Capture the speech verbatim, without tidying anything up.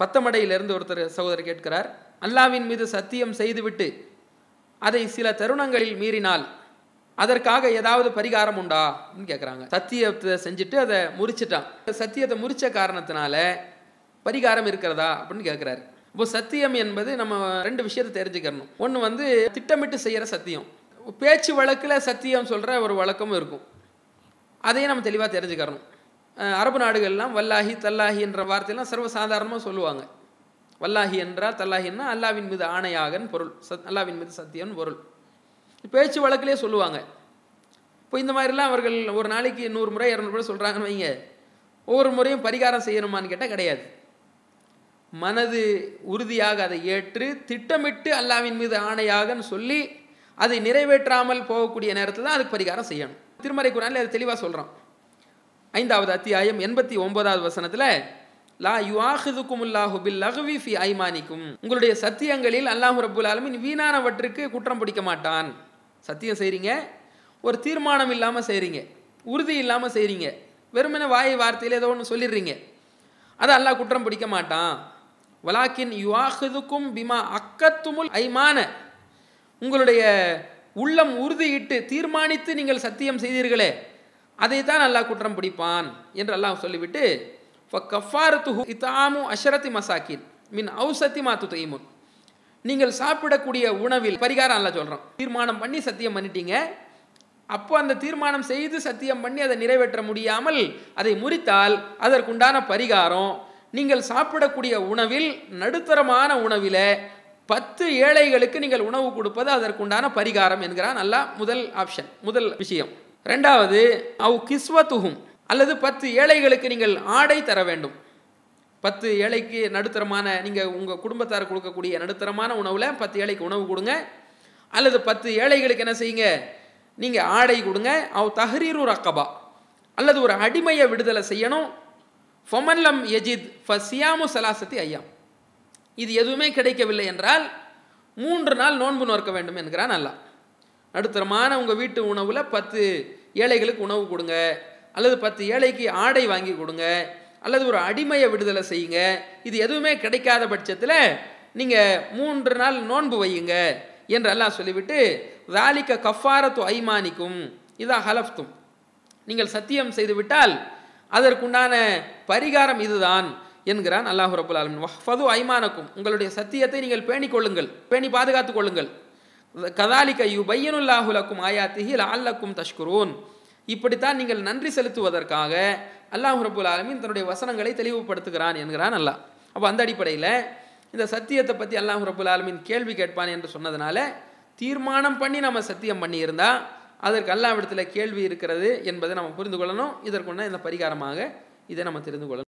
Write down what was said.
பத்தமடையிலிருந்து ஒருத்தர் சகோதரர் கேட்கிறார், அல்லாவின் மீது சத்தியம் செய்துவிட்டு அதை சில தருணங்களில் மீறினால் அதற்காக ஏதாவது பரிகாரம் உண்டா கேட்குறாங்க. சத்தியத்தை செஞ்சுட்டு அதை முறிச்சிட்டான், சத்தியத்தை முறிச்ச காரணத்தினால பரிகாரம் இருக்கிறதா அப்படின்னு கேட்குறாரு. இப்போ சத்தியம் என்பது நம்ம ரெண்டு விஷயத்தை தெரிஞ்சுக்கணும். ஒன்று வந்து திட்டமிட்டு செய்கிற சத்தியம், பேச்சு வழக்கில் சத்தியம் சொல்கிற ஒரு வழக்கமும் இருக்கும், அதையும் நம்ம தெளிவாக தெரிஞ்சுக்கிறணும். அரபு நாடுகள்லாம் வல்லாஹி தல்லாஹி என்ற வார்த்தையெல்லாம் சர்வசாதாரணமாக சொல்லுவாங்க. வல்லாஹி என்றால் தல்லாஹின்னா அல்லாவின் மீது ஆணையாகன்னு பொருள், சத் அல்லாவின் மீது சத்தியம்னு பொருள். பேச்சு வழக்கிலே சொல்லுவாங்க. இப்போ இந்த மாதிரிலாம் அவர்கள் ஒரு நாளைக்கு நூறு முறை இரநூறு முறை சொல்கிறாங்கன்னு வைங்க, ஒவ்வொரு முறையும் பரிகாரம் செய்யணுமான்னு கேட்டால் கிடையாது. மனது உறுதியாக அதை ஏற்று திட்டமிட்டு அல்லாவின் மீது ஆணையாகன்னு சொல்லி அதை நிறைவேற்றாமல் போகக்கூடிய நேரத்தில் தான் அதுக்கு பரிகாரம் செய்யணும். திருமறை குர்ஆனில் அதை தெளிவாக சொல்கிறோம். ஐந்தாவது அத்தியாயம் எண்பத்தி ஒன்பதாவது வசனத்தில், லா யுஆஹிதுகுமுல்லாஹு பில்லஹ்வி ஃபி ஐமானிக்கும், உங்களுடைய சத்தியங்களில் அல்லாஹ் ரப்புல் ஆலமீன் வீணானவற்றுக்கு குற்றம் பிடிக்க மாட்டான். சத்தியம் செய்கிறீங்க, ஒரு தீர்மானம் இல்லாமல் செய்கிறீங்க, உறுதி இல்லாமல் செய்கிறீங்க, வெறுமனே வாய் வார்த்தையில் ஏதோ ஒன்று சொல்லிடுறீங்க, அதை அல்லாஹ் குற்றம் பிடிக்க மாட்டான். வலாக்கின் யுஆஹிதுக்கும் பிமா அக்கத்துமுல் ஐமான, உங்களுடைய உள்ளம் உறுதியிட்டு தீர்மானித்து நீங்கள் சத்தியம் செய்தீர்களே அதைத்தான் அல்லாஹ் குற்றம் பிடிப்பான் என்று அல்லாஹ் சொல்லிவிட்டு, ஃபக்கஃபாரத்துஹு இத்ஆமு அஷரத்தி மசாக்கின் மின் ஔசத்தி மா துதைமுன், நீங்கள் சாப்பிடக்கூடிய உணவில் பரிகாரம் அல்லாஹ் சொல்கிறோம். தீர்மானம் பண்ணி சத்தியம் பண்ணிட்டீங்க, அப்போ அந்த தீர்மானம் செய்து சத்தியம் பண்ணி அதை நிறைவேற்ற முடியாமல் அதை முறித்தால் அதற்குண்டான பரிகாரம், நீங்கள் சாப்பிடக்கூடிய உணவில் நடுத்தரமான உணவில் பத்து ஏழைகளுக்கு நீங்கள் உணவு கொடுப்பது அதற்குண்டான பரிகாரம் என்கிறான் அல்லாஹ். முதல் ஆப்ஷன், முதல் விஷயம். ரெண்டாவது, அவ் கிஸ்வத்துஹும், அல்லது பத்து ஏழைகளுக்கு நீங்கள் ஆடை தர வேண்டும். பத்து ஏழைக்கு நடுத்தரமான, நீங்கள் உங்கள் குடும்பத்தார் கொடுக்கக்கூடிய நடுத்தரமான உணவில் பத்து ஏழைக்கு உணவு கொடுங்க, அல்லது பத்து ஏழைகளுக்கு என்ன செய்யுங்க, நீங்கள் ஆடை கொடுங்க. அவ் தஹ்ரீரு ரக்கபா, அல்லது ஒரு அடிமையை விடுதலை செய்யணும். ஃபமன்லம் யஜித் ஃபசியாமு சலாசத்தி ஐயாம், இது எதுவுமே கிடைக்கவில்லை என்றால் மூன்று நாள் நோன்பு நோக்க வேண்டும் என்கிறான் அல்லாஹ். நடுத்தரமான உங்கள் வீட்டு உணவில் பத்து ஏழைகளுக்கு உணவு கொடுங்க, அல்லது பத்து ஏழைக்கு ஆடை வாங்கி கொடுங்க, அல்லது ஒரு அடிமையை விடுதலை செய்யுங்க. இது எதுவுமே கிடைக்காத பட்சத்தில் நீங்கள் மூன்று நாள் நோன்பு வையுங்க என்று அல்லாஹ் சொல்லிவிட்டு, ராலிக்க கஃபாரத்து ஐமானிக்கும் இதா ஹலஃப்தும், நீங்கள் சத்தியம் செய்துவிட்டால் அதற்குண்டான பரிகாரம் இதுதான் என்கிறான் அல்லாஹ் ரப்புல் ஆலமீன். வஹ்ஃபது ஐமானக்கும், உங்களுடைய சத்தியத்தை நீங்கள் பேணிக் கொள்ளுங்கள், பேணி பாதுகாத்துக் கொள்ளுங்கள். கதாலிக்க யுபையினுல்லாஹு லக்கும் ஆயாத்திஹி லஅல்லக்கும் தஷ்குரூன், இப்படித்தான் நீங்கள் நன்றி செலுத்துவதற்காக அல்லாஹ் ரப்புல் ஆலமீன் தன்னுடைய வசனங்களை தெளிவுபடுத்துகிறான் என்கிறான் அல்லாஹ். அப்போ அந்த அடிப்படையில் இந்த சத்தியத்தை பற்றி அல்லாஹ் ரப்புல் ஆலமீன் கேள்வி கேட்பான் என்று சொன்னதுனால, தீர்மானம் பண்ணி நம்ம சத்தியம் பண்ணியிருந்தால் அதற்கு அல்லாஹ்விடத்தில் கேள்வி இருக்கிறது என்பதை நம்ம புரிந்து கொள்ளணும். இதற்குன்னா இந்த பரிகாரமாக இதை நம்ம தெரிந்து கொள்ளணும்.